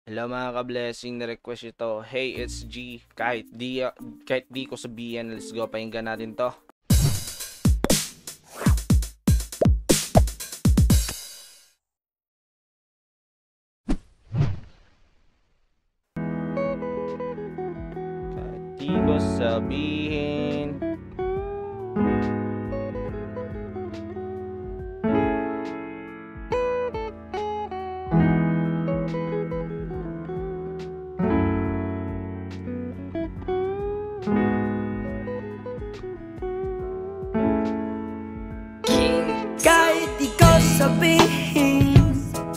Hello mga ka-blessing, na-request ito. Hey, it's G. Kahit di ko sabihin, let's go, pakinggan natin to. Kahit di ko sabihin. Kahit di ko sabihin,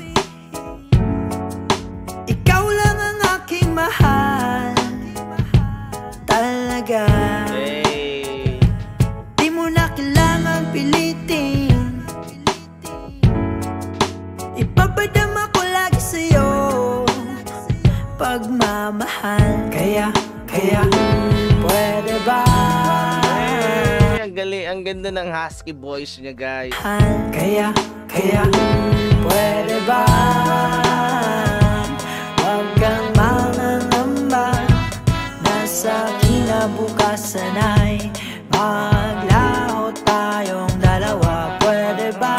ikaw lang ang aking mahal. Talaga, Hey. di mo na kailangan pilitin. Ipapadama ko lagi sa'yo pagmamahal. Kaya, pwede ba? Ang ganda ng husky voice niya, guys. Kaya, pwede ba? Huwag kang mangangamba, nasa kinabukasan ay maglaho tayong dalawa. Pwede ba?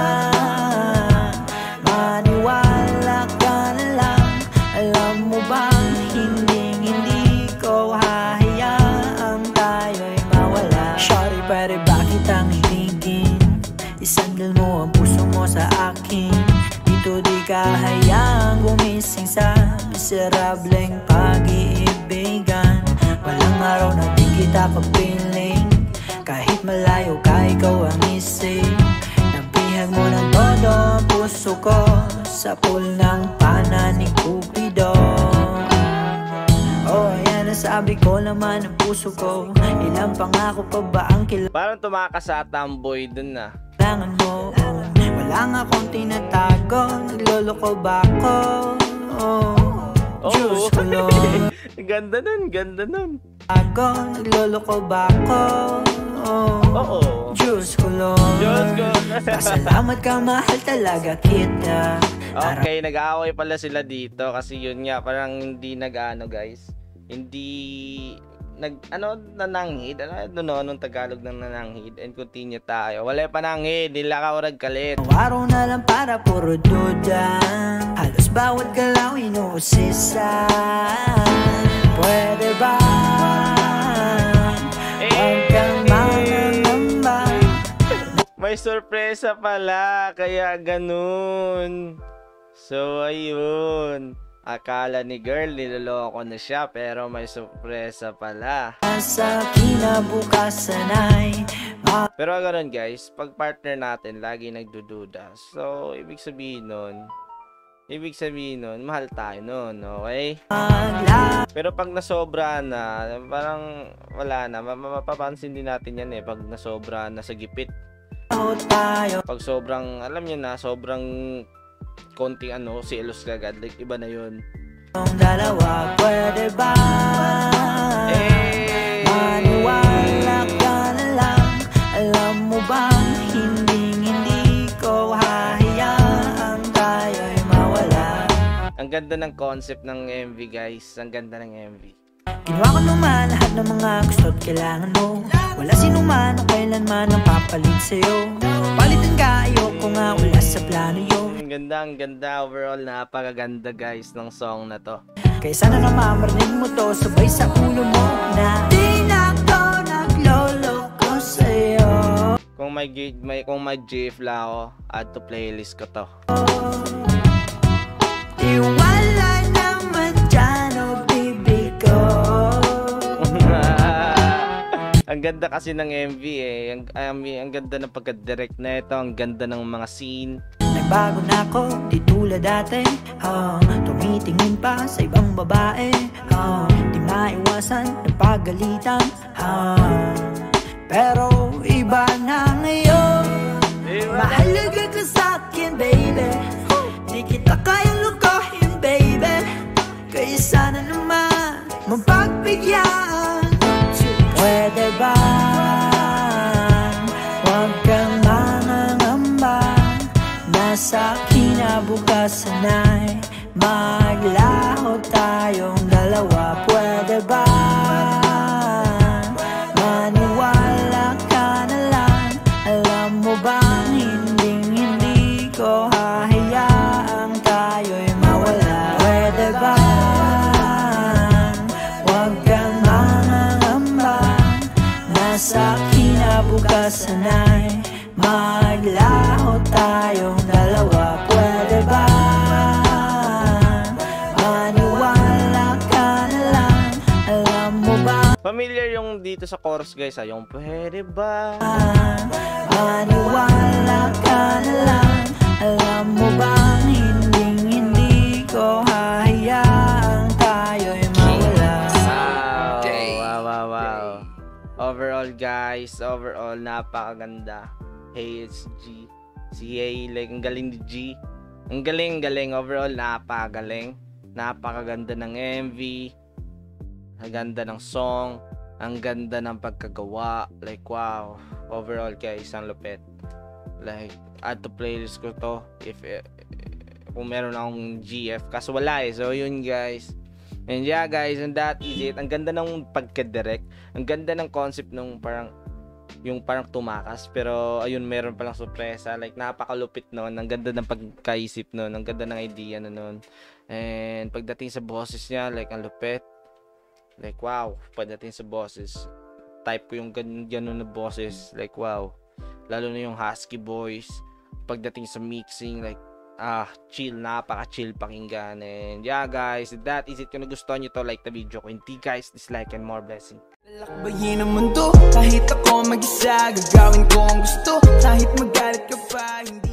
Maniwala ka na lang. Alam mo bang hindi ko hahayaang tayo'y mawala. Sorry, pwede ba kitang ibigin? Isandal mo ang puso mo sa akin. Dito di ka hayaang gumising sa miserableng pag-iibigan. Walang araw na di kita kapiling. Kahit malayo ka, ikaw ang isip. Nabihag mo ng todo ang puso ko sa pool ng pana ni Cupido. Oh, ayan, nasabi ko naman ang puso ko. Ilang pangako pa ba ang Parang tumakas sa tomboy dun na. kailangan mo? Wala nga akong tinatago. Nagloloko ba ako? Diyos ko, Lord. Ganda nun. Nagloloko ba ako? Oo. Diyos ko, Lord. Diyos ko. Pasalamat ka, mahal talaga kita. Okay, nag-aaway pala sila dito kasi yun nga, parang hindi nag-ano, guys. Hindi nananghid. Nung Tagalog ng nananghid. And continue tayo. Wala pa nanghid, nila ka orag kalit. Araw na lang para puro duda. Halos bawat galaw inuusisa. Pwede ba? Huwag kang mangangamba. May sorpresa pala, kaya ganun. So, ayun. Akala ni girl, niloloko na siya, pero may sorpresa pala. Sa kinabukasan ay Pero ganun, guys, pag partner natin, lagi nagdududa. So, ibig sabihin nun, mahal tayo nun, okay? Pero pag nasobra na, parang wala na. Mapapansin din natin yan pag nasobra na sa gipit. Pag sobrang, alam niyo na, sobrang konting selos kagad, like iba na yun. dalawa, pwede ba? Maniwala ka na lang. Alam mo bang hindi ko hahayaang tayo'y mawala. Ang ganda ng concept ng MV, guys. Ang ganda ng MV. Ginawa ko naman lahat ng mga gusto't kailangan mo. Wala sino man o kailanman ang papalit sa'yo. Palitan ka, ayoko nga, wala sa plano yun. Ang ganda. Overall, napakaganda, guys, ng song na to. Kaya sana naman marinig mo to, sabay sa ulo mo na di na ako nagloloko sa'yo. Kung may GIF lang ako, add to playlist ko to. Iwala naman dyan o bibig ko. Ang ganda kasi ng MV ang ganda ng pagka-direct na ito. Ang ganda ng mga scene. Nagbago na ako, di tulad dati. Tumitingin pa sa ibang babae. Di maiwasan na pagalitan. Pero iba na ngayon. Mahalaga ka sa'kin, baby. Di kita kayang lukohin, baby. Kaya sana naman mapagbigyan. Pwede ba? Huwag kang mangangamba. Nasa kinabukasan ay maglaho tayong dalawa, pwede ba? Maniwala ka na lang. Alam mo bang hindi ko hahayaang tayo'y mawala, pwede ba? Huwag kang mangangamba, nasa kinabukasan ay maglaho tayong dalawa, pwede ba? Maniwala ka na lang. Alam mo ba? Familiar yung dito sa chorus guys, yung pwede ba? Maniwala ka na lang. Alam mo bang hindi ko hahayaang tayo'y mawala. Wow. Overall guys, napakaganda. Hey, it's G. Si A, like, ang galing ni G. Ang galing. Overall, napakagaling. Napakaganda ng MV. Ang ganda ng song. Ang ganda ng pagkagawa. Like, wow. Overall, guys, ang lupit. Like, add to playlist ko to. If kung meron akong GF. Kaso wala eh. So, yun, guys. And yeah, guys, and that is it. Ang ganda ng pagka-direct. Ang ganda ng concept nung parang tumakas. Pero, ayun, meron palang sorpresa. Like, napakalupit nun. Ang ganda ng pagkaisip nun. Ang ganda ng idea nun. And, pagdating sa boses niya, like, ang lupit. Like, wow. Pagdating sa boses, type ko yung ganun na boses. Like, wow. Lalo na yung husky voice. Pagdating sa mixing, like, chill. Napaka-chill pakinggan. And, yeah, guys, that is it. Kung nagustuhan nyo to, like the video. Kung hindi, guys, dislike and more blessing. Lalakbayin ang mundo, kahit ako mag-isa, gagawin ko ang gusto, kahit magalit ka pa, hindi